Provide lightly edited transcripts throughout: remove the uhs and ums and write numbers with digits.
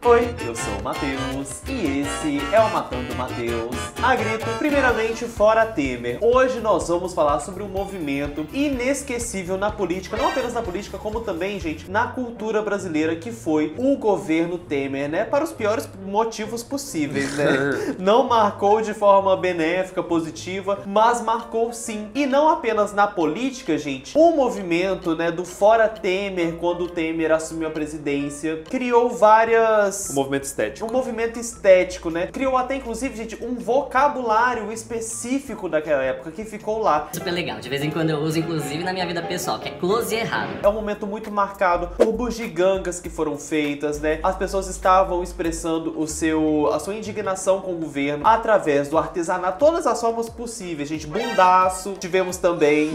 Oi, eu sou o Matheus e esse é o Matando Matheus a grito. Primeiramente, fora Temer. Hoje nós vamos falar sobre um movimento inesquecível na política, não apenas na política, como também, gente, na cultura brasileira, que foi o governo Temer, né? Para os piores motivos possíveis, né? Não marcou de forma benéfica, positiva, mas marcou sim. E não apenas na política, gente. O movimento, né, do fora Temer, quando o Temer assumiu a presidência, criou várias... Um movimento estético. Um movimento estético, né? Criou até, inclusive, gente, um vocabulário específico daquela época que ficou lá. Super legal. De vez em quando eu uso, inclusive, na minha vida pessoal, que é close e errado. É um momento muito marcado por bugigangas que foram feitas, né? As pessoas estavam expressando a sua indignação com o governo através do artesanato, todas as formas possíveis, gente. Bundaço, tivemos também.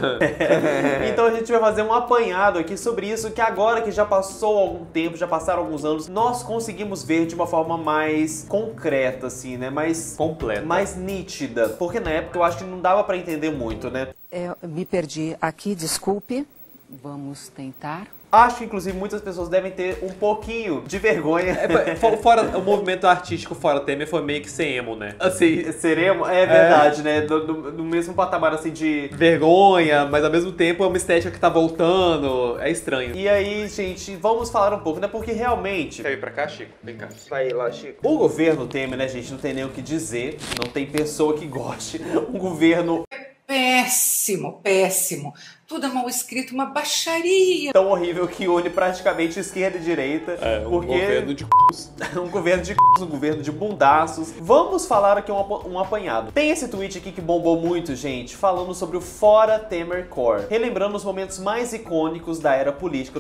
Então a gente vai fazer um apanhado aqui sobre isso, que agora que já passou algum tempo, já passaram alguns anos, nós conseguimos ver de uma forma mais concreta, assim, né? Mais completa. Mais nítida. Porque na época eu acho que não dava pra entender muito, né? Me perdi aqui, desculpe. Vamos tentar. Acho que, inclusive, muitas pessoas devem ter um pouquinho de vergonha. Fora o movimento artístico fora Temer foi meio que ser emo, né? Assim, ser emo? É verdade, né? Do mesmo patamar, assim, de... vergonha, mas ao mesmo tempo é uma estética que tá voltando. É estranho. E aí, gente, vamos falar um pouco, né? Porque realmente... Quer vir pra cá, Chico? Vem cá. Vai lá, Chico. O governo Temer, né, gente? Não tem nem o que dizer. Não tem pessoa que goste. Um governo... péssimo, péssimo. Tudo é mal escrito, uma baixaria. Tão horrível que une praticamente esquerda e direita. É, um porque... governo de um governo de um governo de bundaços. Vamos falar aqui um apanhado. Tem esse tweet aqui que bombou muito, gente, falando sobre o Fora Temer Core, relembrando os momentos mais icônicos da era política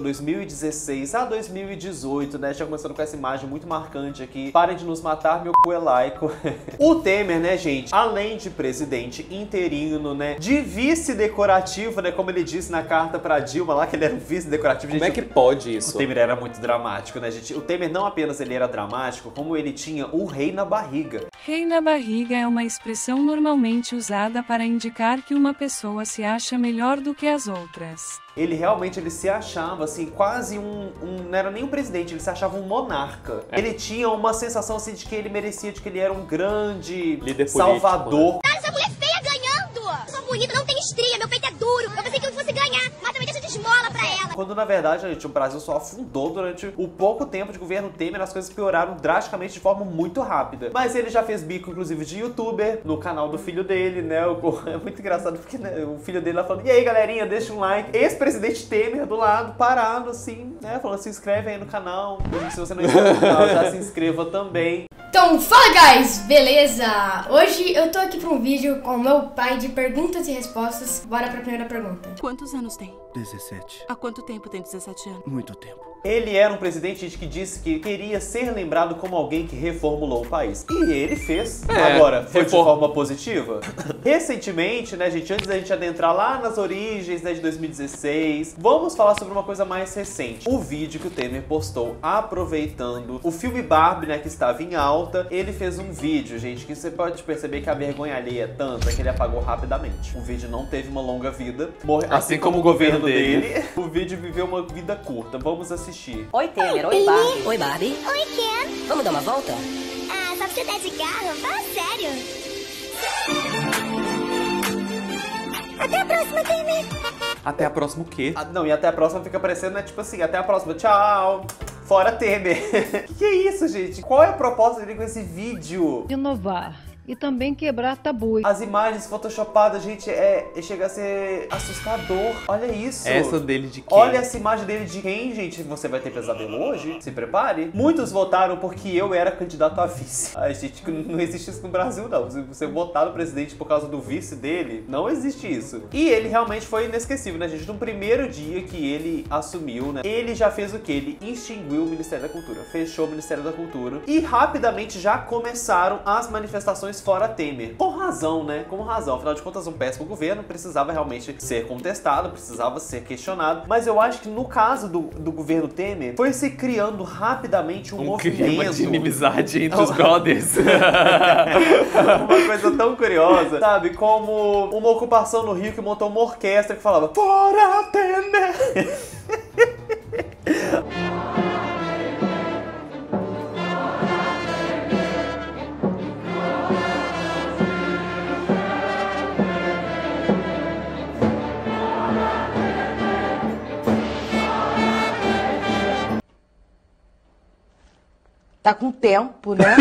2016 a 2018, né? Já começando com essa imagem muito marcante aqui. Parem de nos matar, meu cu é laico. O Temer, né, gente, além de presidente interino, né, de vice decorativo, né, como ele disse na carta pra Dilma lá, que ele era um vice decorativo. Como gente, é que pode isso? O Temer era muito dramático, né, gente? O Temer não apenas ele era dramático, como ele tinha o rei na barriga. Rei na barriga é uma expressão normalmente usada para indicar que uma pessoa se acha melhor do que as outras. Ele realmente se achava assim, quase não era nem um presidente, ele se achava um monarca. Ele tinha uma sensação assim de que ele merecia, de que ele era um grande líder salvador. Cara, essa mulher feia ganhando! Eu sou bonita, não tem estria, meu peito é duro. Eu pensei que eu fosse ganhar, mas também deixa de esmola pra ela. Quando na verdade, gente, o Brasil só afundou durante o pouco tempo de governo Temer, as coisas pioraram drasticamente de forma muito rápida. Mas ele já fez bico, inclusive, de youtuber, no canal do filho dele, né? É muito engraçado porque, né, o filho dele lá falando: e aí, galerinha, deixa um like. Ex-presidente Temer do lado, parado, assim, né? Falando: se inscreve aí no canal. Se você não é inscrito no canal, já se inscreva também. Então, fala guys, beleza? Hoje eu tô aqui pra um vídeo com o meu pai de perguntas e respostas. Bora pra primeira pergunta. Quantos anos tem? 17. Há quanto tempo tem 17 anos? Muito tempo. Ele era um presidente que disse que queria ser lembrado como alguém que reformulou o país. E ele fez. Agora, foi de forma positiva? Recentemente, né, gente, antes da gente adentrar lá nas origens, né, de 2016, vamos falar sobre uma coisa mais recente. O vídeo que o Temer postou aproveitando o filme Barbie, né, que estava em alta. Ele fez um vídeo, gente, que você pode perceber que a vergonha alheia é tanta que ele apagou rapidamente. O vídeo não teve uma longa vida. Assim como o governo dele. O vídeo viveu uma vida curta. Vamos assistir. Oi, Temer. Oi, Barbie. Oi, Barbie. Oi, Ken. Vamos dar uma volta? Ah, só pra você dar de carro? Fala sério. Até a próxima, Temer. Até a próxima o quê? Não, e até a próxima fica parecendo, né, tipo assim, até a próxima, tchau. Fora Temer. Que é isso, gente? Qual é a proposta dele com esse vídeo? Inovar. E também quebrar tabus. As imagens photoshopadas, gente, chega a ser assustador. Olha isso. Essa dele de quem? Olha essa imagem dele de quem, gente? Você vai ter pesadelo hoje? Se prepare. Muitos votaram porque eu era candidato a vice. Ai, gente, não existe isso no Brasil, não. Se você votar no presidente por causa do vice dele, não existe isso. E ele realmente foi inesquecível, né, gente? No primeiro dia que ele assumiu, né, ele já fez o quê? Ele extinguiu o Ministério da Cultura. Fechou o Ministério da Cultura. E rapidamente já começaram as manifestações fora Temer. Com razão, né? Com razão. Afinal de contas, um péssimo governo precisava realmente ser contestado, precisava ser questionado. Mas eu acho que no caso do governo Temer, foi se criando rapidamente um movimento. Clima de inimizade entre os brothers. Uma coisa tão curiosa, sabe? Como uma ocupação no Rio que montou uma orquestra que falava Fora Temer! Tá com tempo, né?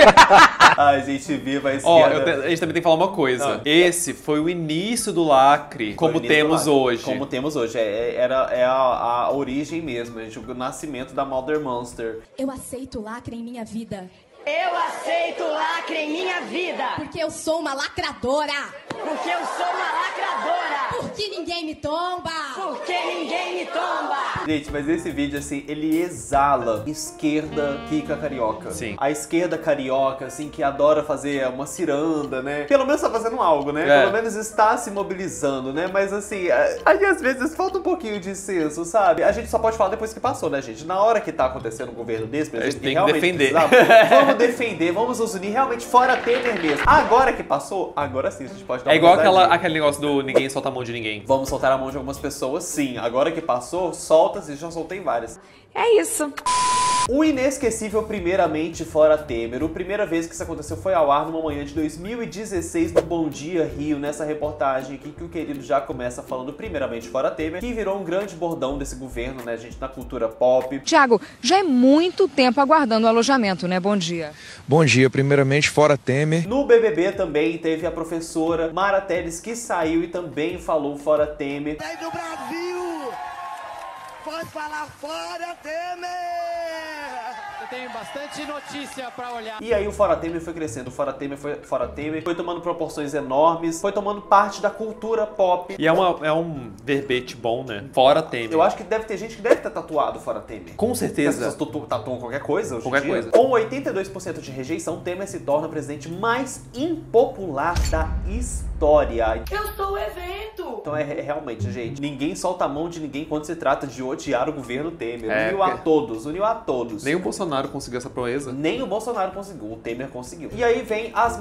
Ai, gente, viva a Ó, esquerda. a gente também tem que falar uma coisa. Esse foi o início do lacre, como temos hoje. Como temos hoje. É a origem mesmo, gente, o nascimento da Mother Monster. Eu aceito lacre em minha vida. Eu aceito lacre em minha vida. Porque eu sou uma lacradora. Porque eu sou uma lacradora. Porque ninguém me tomba. Porque ninguém me tomba. Gente, mas esse vídeo, assim, ele exala esquerda rica carioca. Sim. A esquerda carioca, assim, que adora fazer uma ciranda, né? Pelo menos tá fazendo algo, né? É. Pelo menos está se mobilizando, né? Mas, assim, aí às vezes falta um pouquinho de senso, sabe? A gente só pode falar depois que passou, né, gente? Na hora que tá acontecendo um governo desse, por A gente exemplo, tem que realmente defender. precisava, vamos defender, vamos nos unir realmente fora Temer mesmo. Agora que passou, agora sim a gente pode dar uma É igual risadinha. aquele negócio do ninguém solta a mão de ninguém. Vamos soltar a mão de algumas pessoas, sim. Agora que passou, solta-se, já soltei várias. É isso. O inesquecível Primeiramente Fora Temer. A primeira vez que isso aconteceu foi ao ar numa manhã de 2016 no Bom Dia Rio, nessa reportagem aqui que o querido já começa falando Primeiramente Fora Temer, que virou um grande bordão desse governo, né, gente, na cultura pop. Tiago, já é muito tempo aguardando o alojamento, né? Bom dia. Bom dia, Primeiramente Fora Temer. No BBB também teve a professora Mara Teles que saiu e também falou Fora Temer. Sai do Brasil! Pode falar fora, Temer! Eu tenho bastante notícia pra olhar. E aí o Fora Temer foi crescendo, o Fora Temer foi tomando proporções enormes, foi tomando parte da cultura pop. E é um verbete bom, né? Fora Temer. Eu acho que deve ter gente que deve ter tatuado Fora Temer. Com certeza. As pessoas tatuam qualquer coisa hoje em Qualquer dia. coisa. Com 82% de rejeição, Temer se torna o presidente mais impopular da história. Eu sou o evento! Então é realmente, gente, ninguém solta a mão de ninguém quando se trata de odiar o governo Temer. É, Uniu a todos, uniu a todos. Nem o Bolsonaro conseguiu essa proeza. Nem o Bolsonaro conseguiu, o Temer conseguiu. E aí vem as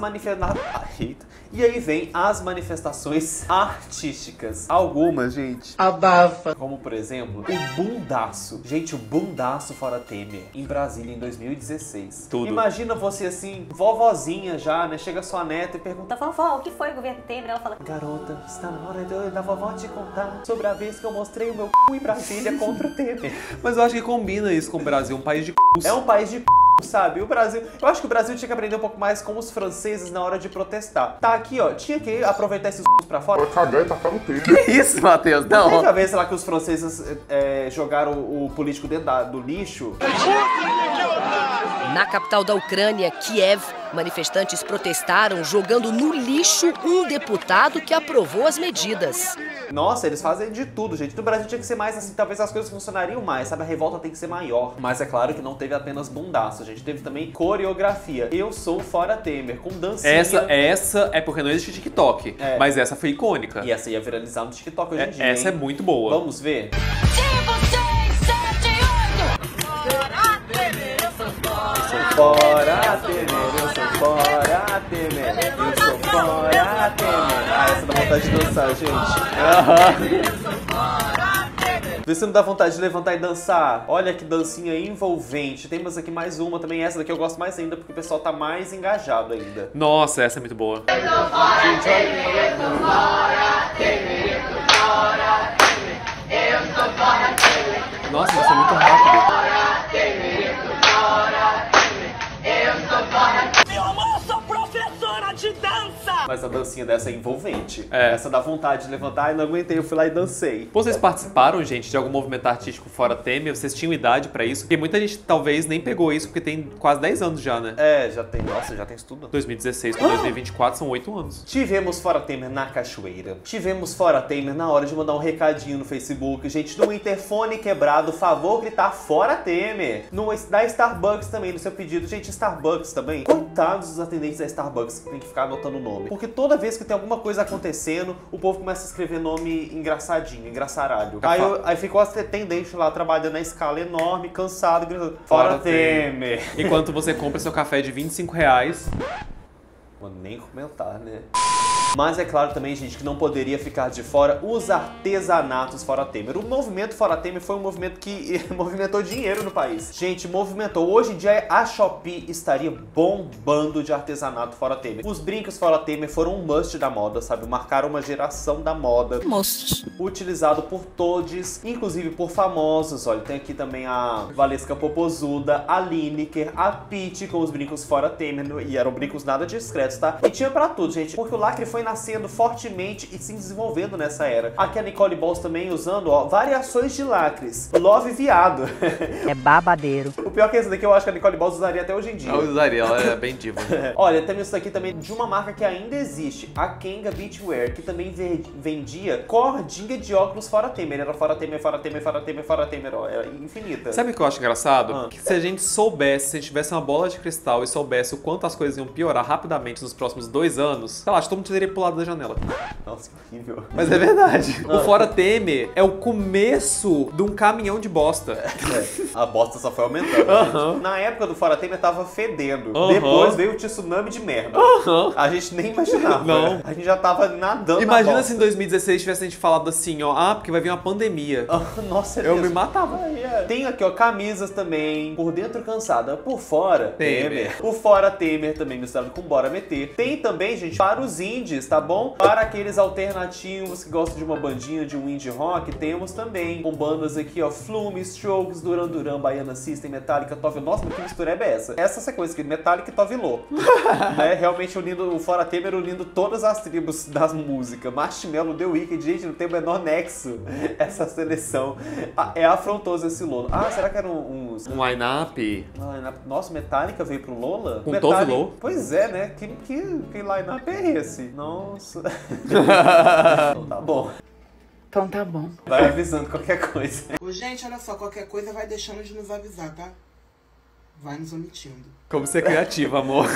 manifestações artísticas. Algumas, gente. Abafa. Como, por exemplo, o bundaço. Gente, o bundaço Fora Temer, em Brasília, em 2016. Tudo. Imagina você assim, vovozinha já, né? Chega sua neta e pergunta: vovó, o que foi o governo Temer? Ela fala: garota, está na hora da vovó te contar sobre a vez que eu mostrei o meu c... em Brasília contra o Temer. Mas eu acho que combina isso com o Brasil, um país de c****s. É um país de c... sabe? O Brasil... Eu acho que o Brasil tinha que aprender um pouco mais com os franceses na hora de protestar. Tá aqui, ó. Tinha que aproveitar esses c... pra fora. Cagar e tacar no Temer. Que isso, Matheus? Não Não. teve a vez lá que os franceses jogaram o político dentro do lixo? Na capital da Ucrânia, Kiev, manifestantes protestaram jogando no lixo um deputado que aprovou as medidas. Nossa, eles fazem de tudo, gente. No Brasil tinha que ser mais assim, talvez as coisas funcionariam mais, sabe? A revolta tem que ser maior. Mas é claro que não teve apenas bundaço, a gente teve também coreografia. Eu sou Fora Temer, com dancinha. Essa é porque não existe TikTok, mas essa foi icônica. E essa ia viralizar no TikTok hoje em dia, Essa hein? é muito boa. Vamos ver? Fora Temer, eu sou Fora Temer, eu sou Fora Temer. Ah, essa dá vontade de dançar, gente. Vê se não dá vontade de levantar e dançar. Olha que dancinha envolvente. Temos aqui mais uma também, essa daqui eu gosto mais ainda, porque o pessoal tá mais engajado ainda. Nossa, essa é muito boa. Gente, olha. Nossa, isso é muito rápido. Meu amor, sou professora de dança! Mas a dancinha dessa é envolvente. Essa dá vontade de levantar e não aguentei, eu fui lá e dancei. Vocês participaram, gente, de algum movimento artístico fora Temer? Vocês tinham idade pra isso? Porque muita gente talvez nem pegou isso, porque tem quase 10 anos já, né? Já tem. Nossa, já tem isso tudo. 2016 pra 2024 são 8 anos. Tivemos Fora Temer na cachoeira. Tivemos Fora Temer na hora de mandar um recadinho no Facebook. Gente, no interfone quebrado, favor gritar Fora Temer. Da Starbucks também, no seu pedido. Gente, Starbucks também. Coitados dos atendentes da Starbucks que tem que ficar anotando o nome. Porque toda vez que tem alguma coisa acontecendo, o povo começa a escrever nome engraçadinho, engraçaralho. Aí ficou a atendente lá trabalhando na escala enorme, cansado, gritando Fora Temer. Enquanto você compra seu café de R$25. Vou nem comentar, né? Mas é claro também, gente, que não poderia ficar de fora os artesanatos Fora Temer. O movimento Fora Temer foi um movimento que movimentou dinheiro no país. Gente, movimentou. Hoje em dia a Shopee estaria bombando de artesanato Fora Temer. Os brincos Fora Temer foram um must da moda, sabe? Marcaram uma geração da moda. Must. Utilizado por todos, inclusive por famosos. Olha, tem aqui também a Valesca Popozuda, a Lineker, a Pitty com os brincos Fora Temer. E eram brincos nada discretos, tá? E tinha pra tudo, gente. Porque o lacre foi nascendo fortemente e se desenvolvendo nessa era. Aqui a Nicole Balls também usando, ó, variações de lacres. Love viado. É babadeiro. O pior que esse daqui eu acho que a Nicole Balls usaria até hoje em dia. Eu usaria, ela é bem diva. Olha, temos isso aqui também de uma marca que ainda existe, a Kenga Beachwear, que também vendia cordinha de óculos Fora Temer. Era Fora Temer, Fora Temer, Fora Temer, Fora Temer, ó, era infinita. Sabe o que eu acho engraçado? Que se a gente soubesse, se a gente tivesse uma bola de cristal e soubesse o quanto as coisas iam piorar rapidamente nos próximos 2 anos, sei lá, acho que todo mundo teria pulado da janela. Nossa, que horrível. Mas é verdade. O Fora Temer é o começo de um caminhão de bosta. A bosta só foi aumentando. Na época do Fora Temer tava fedendo. Depois veio o tsunami de merda. A gente nem imaginava. Não. A gente já tava nadando. Imagina se em 2016 tivesse a gente falado assim, ó, porque vai vir uma pandemia. Nossa, eu me matava. Tem aqui, ó, camisas também. Por dentro cansada, por fora Temer. O Fora Temer também misturado com Bora Meter. Tem também, gente, para os indies, tá bom? Para aqueles alternativos que gostam de uma bandinha de um indie rock, temos também com bandas aqui, ó, Flume, Strokes, Duran Duran, Baiana System, Metallica, Tove. Nossa, mas que mistureba é essa? Essa sequência aqui, Metallica e Tove Lo. Né? Realmente unindo o Fora Temer, unindo todas as tribos das músicas. Marshmello, The Weeknd, gente, não tem o menor nexo essa seleção. É afrontoso esse Lola. Ah, será que eram uns... Um line-up? Nossa, Metallica veio pro Lola? Com Tove Lo? Pois é, né? Que line-up é esse? Nossa. Então tá bom. Então tá bom. Vai avisando qualquer coisa. Ô, gente, olha só, qualquer coisa vai deixando de nos avisar, tá? Vai nos omitindo. Como ser criativa, amor.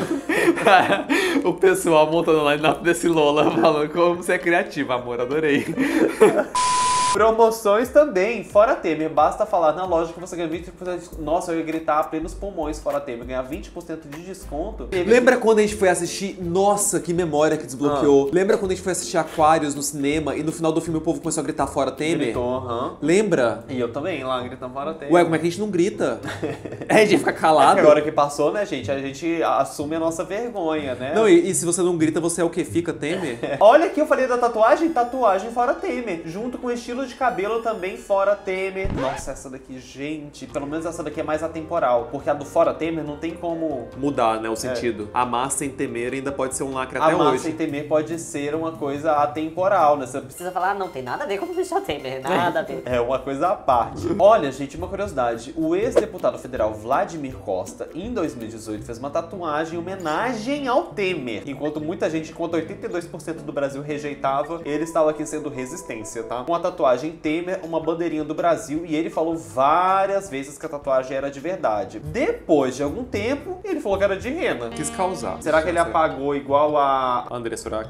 O pessoal montando o line-up desse Lola falando como ser criativa, amor. Adorei. Promoções também, Fora Temer. Basta falar na loja que você ganha 20% de desconto. Nossa, eu ia gritar a plenos pulmões Fora Temer. Ganhar 20% de desconto. Lembra quando a gente foi assistir... Nossa, que memória que desbloqueou. Lembra quando a gente foi assistir Aquários no cinema e no final do filme o povo começou a gritar Fora Temer? Gritou, Lembra? E eu também, lá gritando Fora Temer. Ué, como é que a gente não grita? A gente fica calado. Agora que passou, né, gente? A gente assume a nossa vergonha, né? Não, e se você não grita, você é o quê? Fica Temer? Olha aqui, eu falei da tatuagem. Tatuagem Fora Temer. Junto com estilo de cabelo também Fora Temer. Nossa, essa daqui, gente, pelo menos essa daqui é mais atemporal, porque a do Fora Temer não tem como mudar, né, o sentido. Amar sem temer ainda pode ser um lacre até hoje. Amar sem temer pode ser uma coisa atemporal, né? Você precisa falar, não tem nada a ver com o Michel Temer, nada a ver. É uma coisa à parte. Olha, gente, uma curiosidade. O ex-deputado federal Vladimir Costa, em 2018, fez uma tatuagem em homenagem ao Temer. Enquanto muita gente, enquanto 82% do Brasil rejeitava, ele estava aqui sendo resistência, tá? Com a tatuagem Temer, uma bandeirinha do Brasil, e ele falou várias vezes que a tatuagem era de verdade. Depois de algum tempo, ele falou que era de rena. Quis causar. Será que ele apagou igual a André Surak?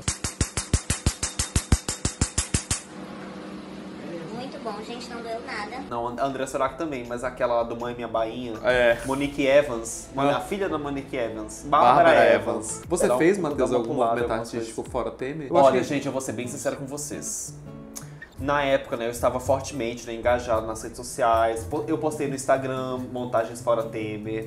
Muito bom, gente, não doeu nada. Não, a André Surak também, mas aquela lá do Mãe Minha Bainha. É. Monique Evans. A filha da Monique Evans. Bárbara Evans. Você fez, Matheus, algum movimento artístico Fora Temer? Olha, gente, eu vou ser bem sincero com vocês. Na época, né, eu estava fortemente, né, engajado nas redes sociais. Eu postei no Instagram montagens Fora Temer.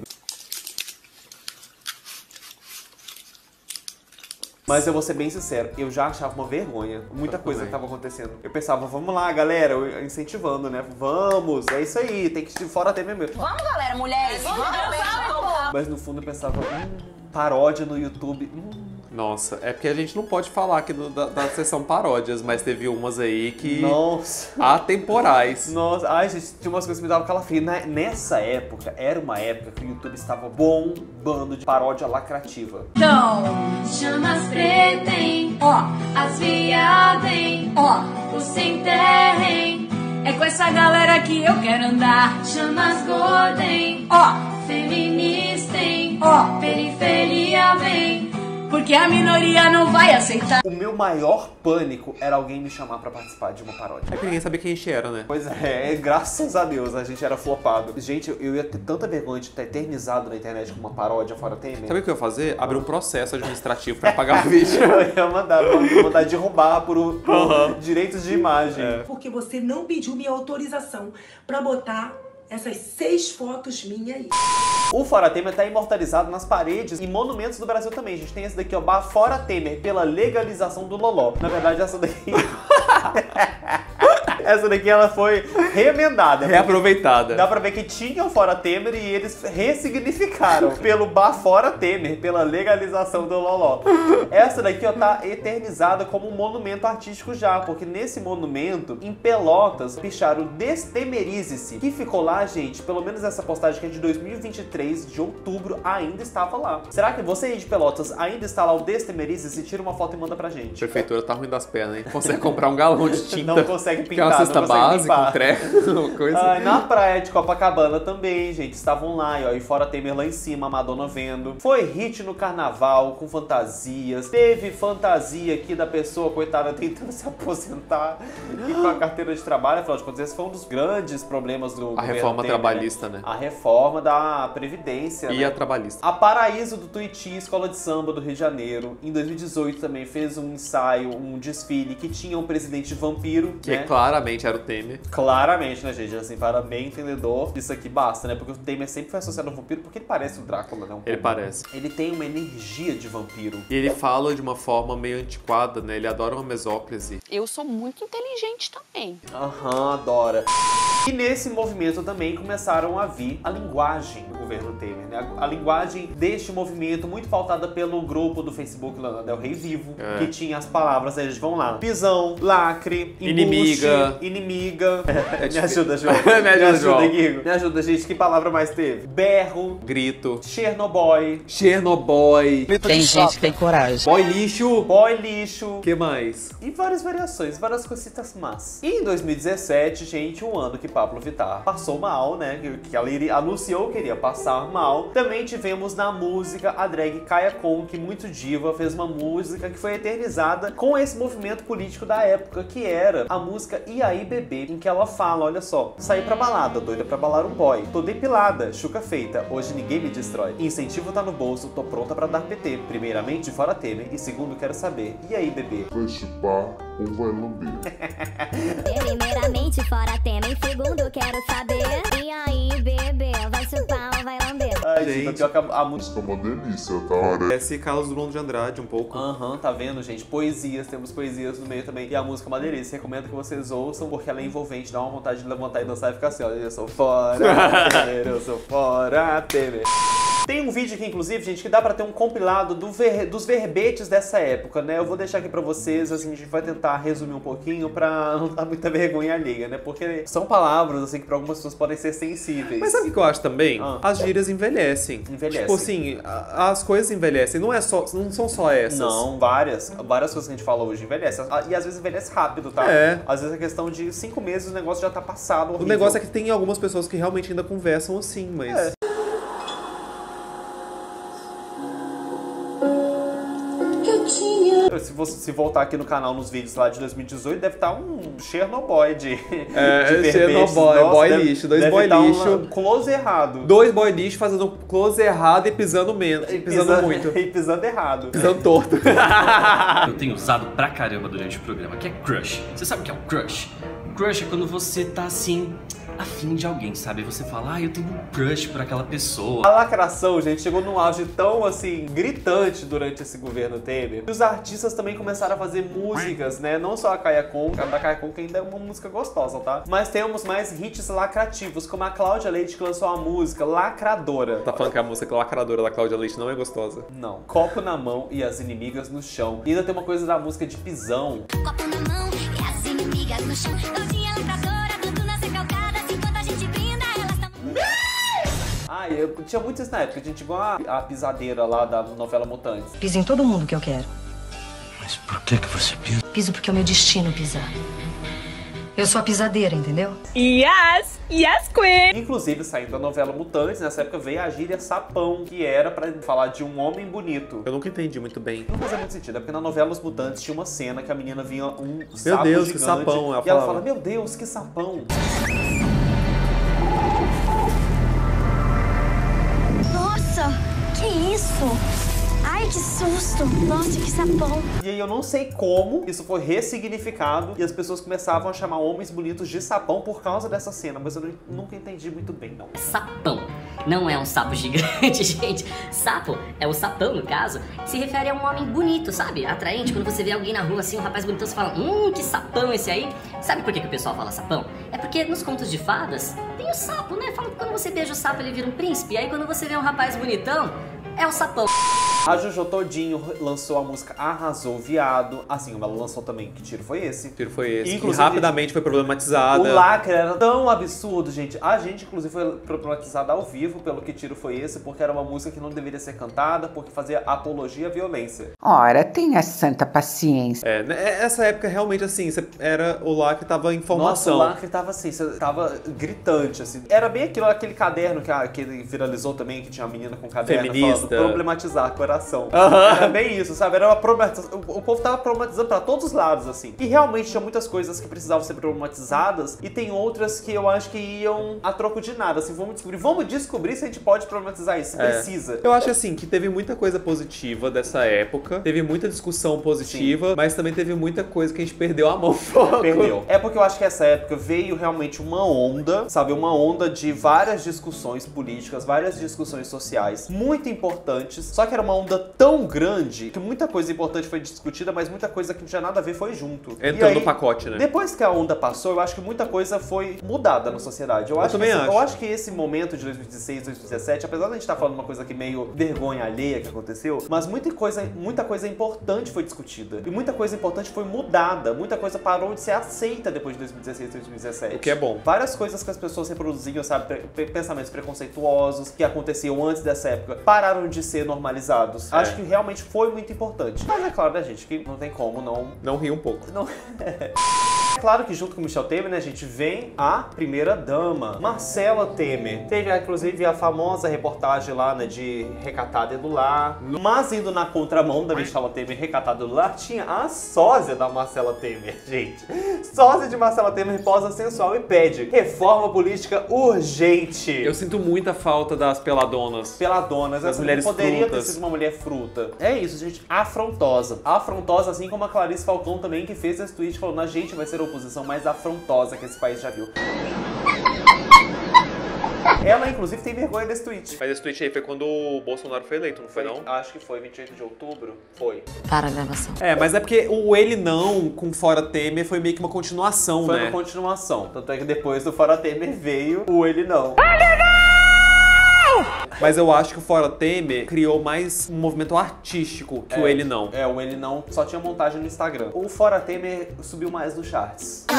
Mas eu vou ser bem sincero, eu já achava uma vergonha. Muita coisa que estava acontecendo. Eu pensava, vamos lá, galera, eu incentivando, né? Vamos, é isso aí, tem que ir Fora Temer mesmo. Vamos, galera, mulheres, vamos dançar, pô! Mas no fundo eu pensava, paródia no YouTube, Nossa, é porque a gente não pode falar aqui da sessão paródias, mas teve umas aí que... Nossa! Atemporais. Nossa, ai, gente, tinha umas coisas que me davam calafrio. Nessa época, era uma época que o YouTube estava bombando de paródia lacrativa. Então, chamas tretem, ó, as viadem, ó, os sem terrem. É com essa galera que eu quero andar. Chamas gordem, ó, feministem, ó, periferia vem. porque a minoria não vai aceitar. O meu maior pânico era alguém me chamar pra participar de uma paródia. É que ninguém sabia quem a gente era, né? Pois é, graças a Deus a gente era flopado. Gente, eu ia ter tanta vergonha de estar eternizado na internet com uma paródia fora Temer. Sabe o que eu ia fazer? Abrir um processo administrativo pra pagar o vídeo. Eu ia mandar derrubar por direitos de imagem. Porque você não pediu minha autorização pra botar essas 6 fotos minhas aí. O Fora Temer tá imortalizado nas paredes e monumentos do Brasil também. A gente tem esse daqui, ó, Fora Temer, pela legalização do loló. Na verdade, essa daqui... Essa daqui ela foi remendada. Reaproveitada. Dá pra ver que tinha o Fora Temer e eles ressignificaram pelo Fora Temer, pela legalização do loló. Essa daqui, ó, tá eternizada como um monumento artístico já, porque nesse monumento, em Pelotas, picharam Destemerize-se, que ficou lá, gente, pelo menos essa postagem que é de 2023, de outubro, ainda estava lá. Será que você aí de Pelotas ainda está lá o Destemerize-se? Tira uma foto e manda pra gente. A prefeitura tá ruim das pernas, hein? Consegue comprar um galão de tinta. Não consegue pintar. Uma cesta base com treco, coisa. Ai, na praia de Copacabana também, gente, estavam lá, ó, e Fora Temer lá em cima, a Madonna vendo. Foi hit no carnaval, com fantasias. Teve fantasia aqui da pessoa, coitada, tentando se aposentar e com a carteira de trabalho. Afinal de contas, esse foi um dos grandes problemas do governo reforma Temer, trabalhista, né? A reforma da Previdência, e né? a trabalhista. A Paraíso do Tuiuti, Escola de Samba do Rio de Janeiro, em 2018 também fez um ensaio, um desfile que tinha um presidente vampiro, que né? Claramente era o Temer. Claramente, né, gente? Assim, para bem entendedor, isso aqui basta, né? Porque o Temer sempre foi associado ao vampiro porque ele parece o Drácula, né? Ele parece. Ele tem uma energia de vampiro. E ele fala de uma forma meio antiquada, né? Ele adora uma mesóclise. Eu sou muito inteligente também. Aham, adora. E nesse movimento também começaram a vir a linguagem do governo Temer, né? A linguagem deste movimento, muito pautada pelo grupo do Facebook Lana Del Rey Vivo, que tinha as palavras, eles vão lá: pisão, lacre, inimiga. Inimiga. Me ajuda, João. Me ajuda, Guigo. Me ajuda, gente. Que palavra mais teve? Berro. Grito. Chernobyl. Tem gente que tem coragem. Boy lixo. Boy lixo. Que mais? E várias variações, várias cositas más. E em 2017, gente, um ano que Pablo Vittar passou mal, né? Que ela anunciou que iria passar mal. Também tivemos na música a drag Kaya Kon, que muito diva, fez uma música que foi eternizada com esse movimento político da época, que era a música E Aí Bebê, em que ela fala, olha só: saí pra balada, doida pra balar um boy, tô depilada, chuca feita, hoje ninguém me destrói, incentivo tá no bolso, tô pronta pra dar PT, primeiramente Fora Temer e segundo quero saber, e aí bebê? Vai chupar ou vai lamber? Primeiramente Fora Temer, em segundo quero saber, e aí bebê? Vai chupar ou vai lamber? Ai, gente, pior que a música é uma delícia, tá? Parece Carlos Drummond de Andrade um pouco. Aham, tá vendo, gente? Poesias, temos poesias no meio também. E a música é uma delícia. Recomendo que vocês ouçam, porque ela é envolvente, dá uma vontade de levantar e dançar e ficar assim, olha, eu sou Fora Temer, eu sou Fora Temer. Tem um vídeo aqui, inclusive, gente, que dá pra ter um compilado dos verbetes dessa época, né? Eu vou deixar aqui pra vocês, assim, a gente vai tentar resumir um pouquinho pra não dar muita vergonha alheia, né? Porque são palavras, assim, que pra algumas pessoas podem ser sensíveis. Mas sabe o que eu acho também? As gírias envelhecem. Envelhecem. Tipo assim, as coisas envelhecem, não são só essas. Não, várias coisas que a gente fala hoje envelhecem. E às vezes envelhece rápido, tá? É. Às vezes é questão de 5 meses o negócio já tá passado, horrível. O negócio é que tem algumas pessoas que realmente ainda conversam assim, mas... Se voltar aqui no canal nos vídeos lá de 2018, deve estar um Chernobyl de Chernobyl, boy lixo, dois boy lixo. Um close errado. 2 boy lixo fazendo um close errado e pisando menos. Pisando muito. E pisando errado. Pisando torto. Eu tenho usado pra caramba durante o programa, que é crush. Você sabe o que é o crush? Crush é quando você tá assim, afim de alguém, sabe? Você fala, eu tenho um crush por aquela pessoa. A lacração, gente, chegou num auge tão, assim, gritante durante esse governo Temer. E os artistas também começaram a fazer músicas, né? Não só a Kaya Kon, a da Kaya Kon que ainda é uma música gostosa, tá? Mas temos mais hits lacrativos, como a Cláudia Leite, que lançou a música Lacradora. Tá falando que a música Lacradora da Cláudia Leite não é gostosa? Não. Copo na mão e as inimigas no chão. E ainda tem uma coisa da música de pisão. Copo na mão e as inimigas no chão. Claudinha lacradora, Duduna sem calcada, enquanto a gente brinda, elas tão... Eu tinha muito isso na época, a gente igual a pisadeira lá da novela Mutantes. Piso em todo mundo que eu quero. Mas por que você pisa? Piso porque é o meu destino pisar. Eu sou a pisadeira, entendeu? Yes! Yes, Queen! Inclusive, saindo da novela Mutantes, nessa época veio a gíria sapão, que era pra falar de um homem bonito. Eu nunca entendi muito bem. Não fazia muito sentido, é porque na novela Os Mutantes tinha uma cena que a menina vinha um Meu sapo Deus, gigante, que sapão! E ela fala, meu Deus, que sapão! Nossa, que isso? Ai, que susto! Nossa, que sapão! E aí eu não sei como isso foi ressignificado e as pessoas começavam a chamar homens bonitos de sapão por causa dessa cena, mas eu nunca entendi muito bem, não. Sapão não é um sapo gigante, gente. Sapo é o sapão, no caso, se refere a um homem bonito, sabe? Atraente. Quando você vê alguém na rua assim, um rapaz bonitão, você fala, que sapão esse aí. Sabe por que o pessoal fala sapão? É porque nos contos de fadas tem o sapo, né? Fala que quando você beija o sapo ele vira um príncipe, e aí quando você vê um rapaz bonitão, é o sapão. A Jojo Todinho lançou a música Arrasou Viado, assim como ela lançou também Que Tiro Foi Esse? Tiro Foi Esse, inclusive, que rapidamente foi problematizada. O lacre era tão absurdo, gente. A gente, inclusive, foi problematizada ao vivo pelo Que Tiro Foi Esse, porque era uma música que não deveria ser cantada, porque fazia apologia à violência. Ora, tenha santa paciência. Essa época, realmente, assim, o lacre tava em formação. Nossa, o lacre tava assim, tava gritante, assim. Era bem aquele caderno que viralizou também, que tinha uma menina com caderno feminista. Falando, problematizar coração. Era bem isso, sabe? Era uma problematização. O povo tava problematizando pra todos os lados, assim. E realmente tinha muitas coisas que precisavam ser problematizadas e tem outras que eu acho que iam a troco de nada, assim. Vamos descobrir se a gente pode problematizar isso, se precisa. Eu acho, assim, que teve muita coisa positiva dessa época, teve muita discussão positiva, mas também teve muita coisa que a gente perdeu a mão. Perdeu. É porque eu acho que essa época veio realmente uma onda, sabe? Uma onda de várias discussões políticas, várias discussões sociais muito importantes, só que era uma onda tão grande que muita coisa importante foi discutida, mas muita coisa que não tinha nada a ver foi junto. Entrou no pacote, né? Depois que a onda passou, eu acho que muita coisa foi mudada na sociedade. Eu acho que esse momento de 2016, 2017, apesar de a gente estar falando uma coisa que meio vergonha alheia que aconteceu, mas muita coisa importante foi discutida. E muita coisa importante foi mudada. Muita coisa parou de ser aceita depois de 2016, 2017. O que é bom. Várias coisas que as pessoas reproduziam, sabe? Pensamentos preconceituosos que aconteciam antes dessa época pararam de ser normalizados. Acho que realmente foi muito importante. Mas é claro, né, gente, que não tem como não rir um pouco. Não. É claro que junto com Michel Temer, né, gente, vem a primeira-dama, Marcela Temer. Teve, inclusive, a famosa reportagem lá, né, de Recatada e do Lar. Mas indo na contramão da Michela Temer, Recatada e do Lar, tinha a sósia da Marcela Temer, gente. Sósia de Marcela Temer posa sensual e pede reforma política urgente. Eu sinto muita falta das peladonas. Peladonas, das mulheres poderia frutas. ter sido uma mulher fruta. É isso, gente, afrontosa. Afrontosa, assim como a Clarice Falcão também, que fez esse tweet falando, a gente vai ser a oposição mais afrontosa que esse país já viu. Ela, inclusive, tem vergonha desse tweet. Mas esse tweet aí foi quando o Bolsonaro foi eleito, não foi não? Acho que foi, 28 de outubro. Foi. Para a gravação. Mas é porque o ele não com Fora Temer foi meio que uma continuação, foi né? Foi uma continuação. Tanto é que depois do Fora Temer veio o ele não. Mas eu acho que o Fora Temer criou mais um movimento artístico que o ele não. O ele não só tinha montagem no Instagram. O Fora Temer subiu mais nos charts.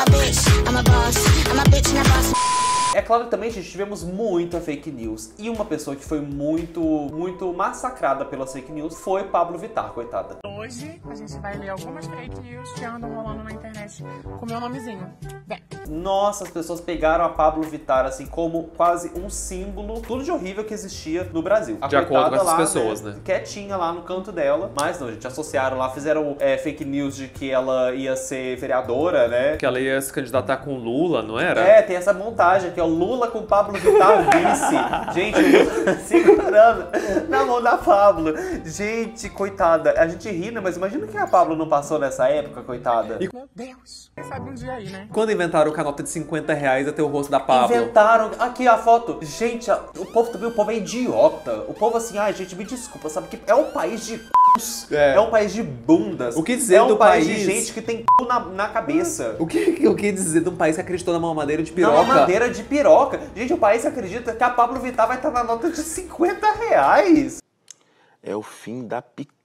É claro que também, gente, tivemos muita fake news. E uma pessoa que foi muito massacrada pelas fake news foi Pablo Vittar, coitada. Hoje a gente vai ler algumas fake news que andam rolando na internet com o meu nomezinho. Bem. Nossa, as pessoas pegaram a Pablo Vittar assim como quase um símbolo, tudo de horrível que existia no Brasil. De acordo com essas pessoas, né? Quietinha lá no canto dela. Mas não, gente, associaram lá, fizeram fake news de que ela ia ser vereadora, né? Que ela ia se candidatar com o Lula, não era? Tem essa montagem que é o Lula com Pablo Vittar vice. Gente, o Lula segurando na mão da Pablo. Gente, coitada. A gente ri, né? Mas imagina que a Pablo não passou nessa época, coitada. Meu Deus. Quem sabe um dia aí, né? Quando inventaram que a nota de R$50 ia ter o rosto da Pablo. Inventaram. Aqui a foto. Gente, o povo é idiota. O povo assim, ai, gente, me desculpa, sabe que é um país de é um país de bundas. O que dizer do país de gente que tem na cabeça. O que dizer de um país que acreditou na mamadeira de piroca? Na mamadeira de piroca. Gente, o país acredita que a Pablo Vittar vai estar na nota de R$50. É o fim da pica.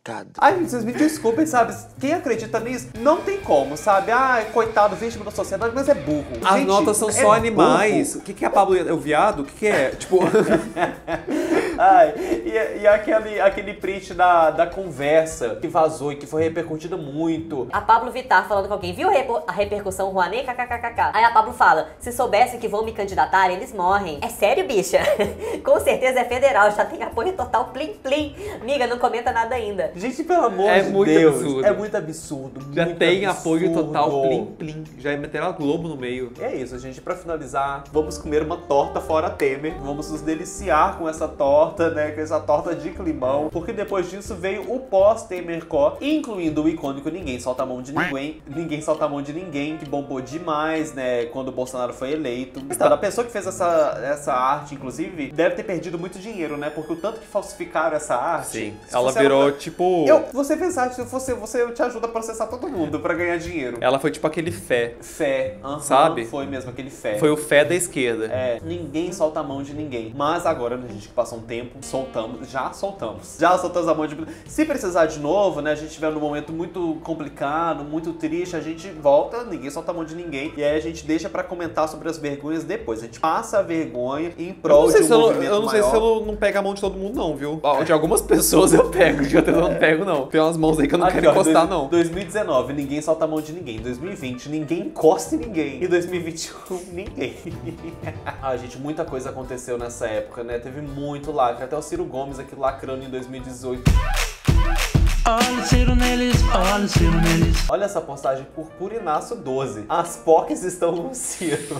chocado. Ai, vocês me desculpem, sabe? Quem acredita nisso, não tem como, sabe? Ah, coitado, vítima da sociedade, mas é burro. As Gente, notas são só animais. O que é a Pablo? É o viado? O que é? Tipo... Ai, e aquele print da conversa que vazou e que foi repercutida muito. A Pablo Vittar falando com alguém, viu a repercussão Rouanet? KKKK. Aí a Pablo fala, se soubessem que vão me candidatar, eles morrem. É sério, bicha? Com certeza é federal, já tem apoio total, plim plim. Amiga, não comenta nada ainda. Gente, pelo amor de muito Deus, absurdo. é muito absurdo. Já muito tem absurdo. apoio total, plim plim. Já meteram a Globo no meio. E é isso, gente. Pra finalizar, vamos comer uma torta fora Temer. Vamos nos deliciar com essa torta, né? Com essa torta de climão. Porque depois disso veio o pós-Temercó, incluindo o icônico Ninguém Solta a Mão de Ninguém. Ninguém Solta a Mão de Ninguém, que bombou demais, né? Quando o Bolsonaro foi eleito. A pessoa que fez essa arte, inclusive, deve ter perdido muito dinheiro, né? Porque o tanto que falsificaram essa arte... Sim, ela virou tipo... Você fez arte, você te ajuda a processar todo mundo pra ganhar dinheiro. Ela foi tipo aquele fé. Fé, sabe? Foi mesmo aquele fé. Foi o fé da esquerda. É, ninguém solta a mão de ninguém. Mas agora, a gente que passou um tempo, já soltamos a mão de... Se precisar de novo, né, a gente estiver num momento muito complicado, muito triste, a gente volta, ninguém solta a mão de ninguém. E aí a gente deixa pra comentar sobre as vergonhas depois. A gente passa a vergonha em prol de um movimento maior. Eu não sei se eu não pego a mão de todo mundo não, viu? De algumas pessoas eu pego, de outras eu não pego não. Tem umas mãos aí que eu não quero encostar não. 2019, ninguém solta a mão de ninguém. 2020, ninguém encosta em ninguém. E 2021, ninguém. Ah, gente, muita coisa aconteceu nessa época, né? Teve muito lacre. Até o Ciro Gomes aqui lacrando em 2018. Olha o Ciro neles, olha o Ciro neles. Olha essa postagem, Purpurinaço 12. As POCs estão com o Ciro.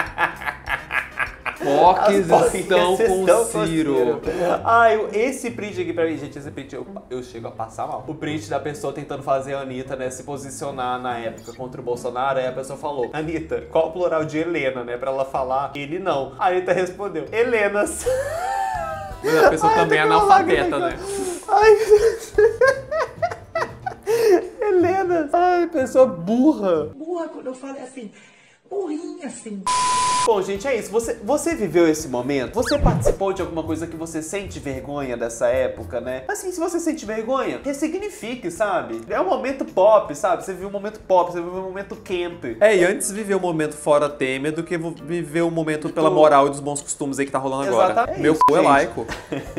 POCs estão com o Ciro. Ai, esse print aqui pra mim, gente, esse print eu chego a passar mal. O print da pessoa tentando fazer a Anitta, né, se posicionar na época contra o Bolsonaro, aí a pessoa falou, Anitta, qual o plural de Helena, né, pra ela falar, ele não. A Anitta respondeu, Helenas. Mas a pessoa também é analfabeta, né? Ai, Helena. Ai, pessoa burra. Burra, quando eu falo assim, burrinha assim. Bom, gente, é isso. Você viveu esse momento? Você participou de alguma coisa que você sente vergonha dessa época, né? Assim, se você sente vergonha, ressignifique, sabe? É um momento pop, sabe? Você viu um momento pop, você viu um momento camp. E antes viver o momento fora Temer do que viver o momento pela moral e dos bons costumes aí que tá rolando agora. Exatamente. Meu cu é laico.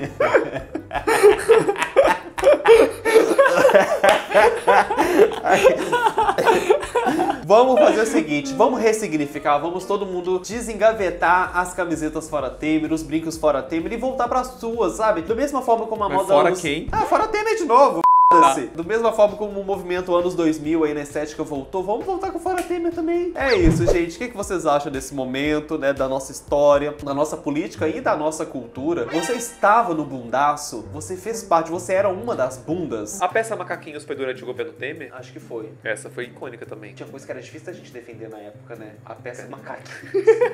Vamos fazer o seguinte, vamos ressignificar, vamos todo mundo desengavetar as camisetas fora Temer, os brincos fora Temer e voltar pras suas, sabe? Da mesma forma como a moda... Fora quem? Ah, fora Temer de novo. Da mesma forma como o movimento anos 2000 aí na estética voltou, vamos voltar com Fora Temer também. É isso, gente. O que vocês acham desse momento, né, da nossa história, da nossa política e da nossa cultura? Você estava no bundaço? Você fez parte, você era uma das bundas? A peça Macaquinhos foi durante o governo Temer? Acho que foi. Essa foi icônica também. Tinha coisa que era difícil da gente defender na época, né? A peça Macaquinhos.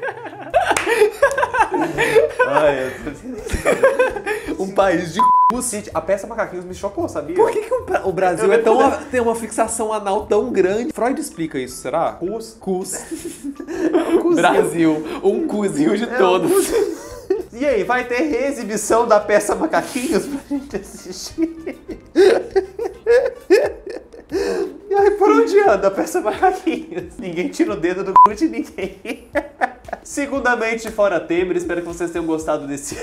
Ai, eu tô... Um país de Gente, a peça Macaquinhos me chocou, sabia? Por que o Brasil tem uma fixação anal tão grande? Freud explica isso, será? Cus. Brasil, um cuzil de todos. E aí, vai ter reexibição da peça Macaquinhos pra gente assistir? E aí, por onde anda a peça Macaquinhos? Ninguém tira o dedo do cu de ninguém. Segundamente, Fora Temer, espero que vocês tenham gostado desse...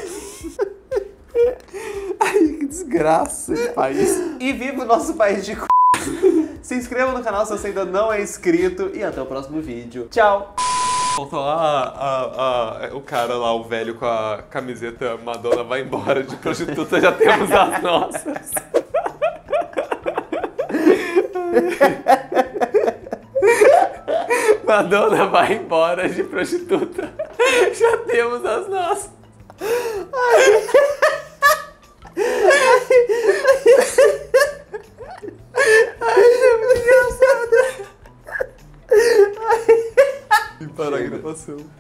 Ai, que desgraça esse país. E viva o nosso país de c... Se inscreva no canal se você ainda não é inscrito. E até o próximo vídeo. Tchau! Faltou lá o cara lá, o velho com a camiseta Madonna vai embora de prostituta, já temos as nossas. Madonna vai embora de prostituta, já temos as nossas. Ai, é muito engraçado. Parar a gravação.